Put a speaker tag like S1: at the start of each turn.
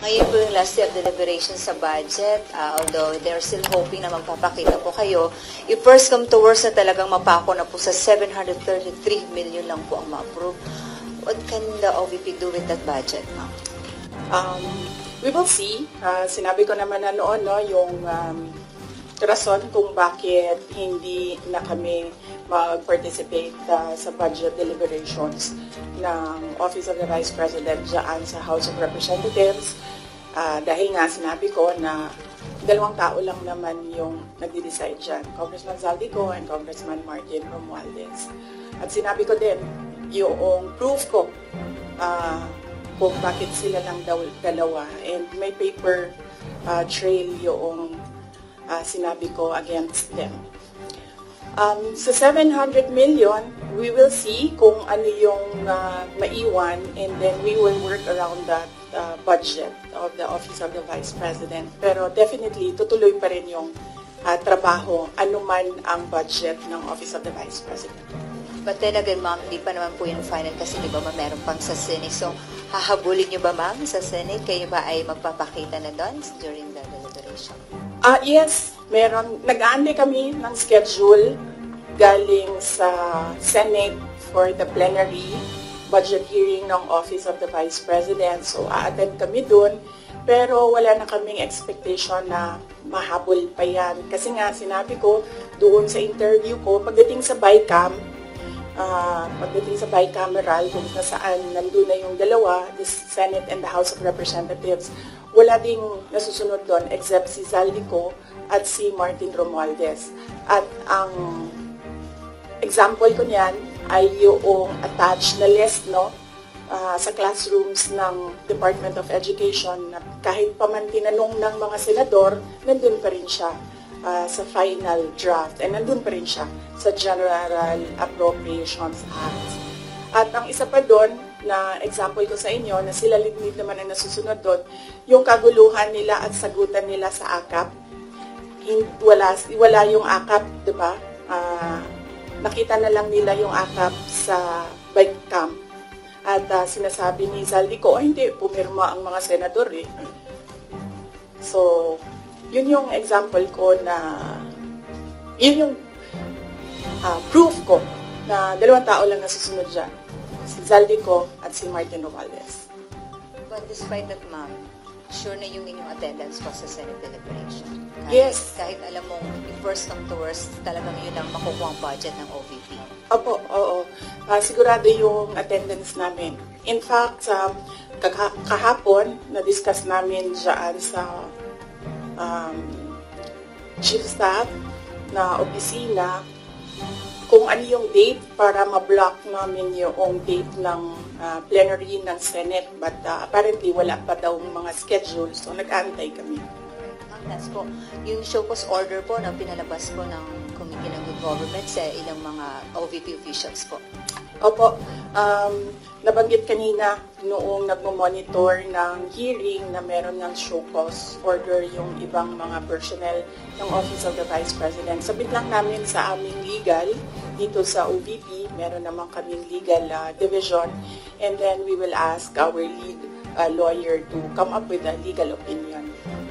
S1: Ngayon po yung last day of deliberations sa budget, although they're still hoping na magpapakita po kayo. If first come to worst na talagang mapako na po sa 733 million lang po ang ma-approve. What can the OVP do with that budget, ma'am?
S2: We will see. Sinabi ko naman na noon, no, yung rason kung bakit hindi na kami mag-participate sa budget deliberations ng Office of the Vice President dyan sa House of Representatives. Dahil nga sinabi ko na dalawang tao lang naman yung nagde-decide dyan, Congressman Zaldico and Congressman Martin Romualdez. At sinabi ko din, yung proof ko kung bakit sila lang dalawa. And may paper trail yung sinabi ko against them. Sa 700 million, we will see kung ano yung maiwan, and then we will work around that budget of the Office of the Vice President. Pero definitely, tutuloy pa rin yung trabaho, anuman ang budget ng Office of the Vice President.
S1: But then again, ma'am, hindi pa naman po yung final kasi di ba meron pang sa Senate. So, hahabulin niyo ba, ma'am, sa Senate? Kayo ba ay magpapakita na doon during the deliberation?
S2: Yes, meron. Nag-aantay kami ng schedule galing sa Senate for the plenary budget hearing ng Office of the Vice President. So, a-attend kami dun. Pero wala na kaming expectation na mahabol pa yan. Kasi nga, sinabi ko doon sa interview ko, pagdating sa bicameral, kung nasaan nandun na yung dalawa, the Senate and the House of Representatives, wala ding nasusunod doon except si Zaldico at si Martin Romualdez. At ang example ko niyan ay yung attached na list, no, sa classrooms ng Department of Education, na kahit pa man tinanong ng mga senador, nandun pa rin siya sa final draft, and nandun pa rin siya sa General Appropriations Act. At ang isa pa doon, na example ko sa inyo, na sila lignit naman ang nasusunod doon, yung kaguluhan nila at sagutan nila sa AKAP. Wala yung AKAP, di ba? Nakita na lang nila yung AKAP sa bike camp. At sinasabi ni Zaldico, hindi, pumirma ang mga senador eh. So, yun yung example ko na, yun yung proof ko na dalawang tao lang nasusunod dyan. Si Zaldico at si Martin Romualdez.
S1: But despite that, ma'am, sure na yung inyong attendance po sa Senate deliberation?
S2: Yes.
S1: Kahit alam mong first come to worst, talagang yun ang makukuha ang budget ng OVP.
S2: Opo, oo. Sigurado yung attendance namin. In fact, kahapon, na-discuss namin dyan sa chief staff na opisina kung ano yung date para ma-block namin yung date ng plenary ng Senate. But apparently, wala pa daw mga schedule, so nag-aantay kami.
S1: That's po. Yung show cause order po na pinalabas po ng Committee ng Good Government sa ilang mga OVP officials po.
S2: Opo. Nabanggit kanina noong nagmo-monitor ng hearing na meron ng show cause order yung ibang mga personnel ng Office of the Vice President. Sabit lang namin sa aming legal dito sa OVP, meron naman kaming legal division, and then we will ask our lead lawyer to come up with a legal opinion.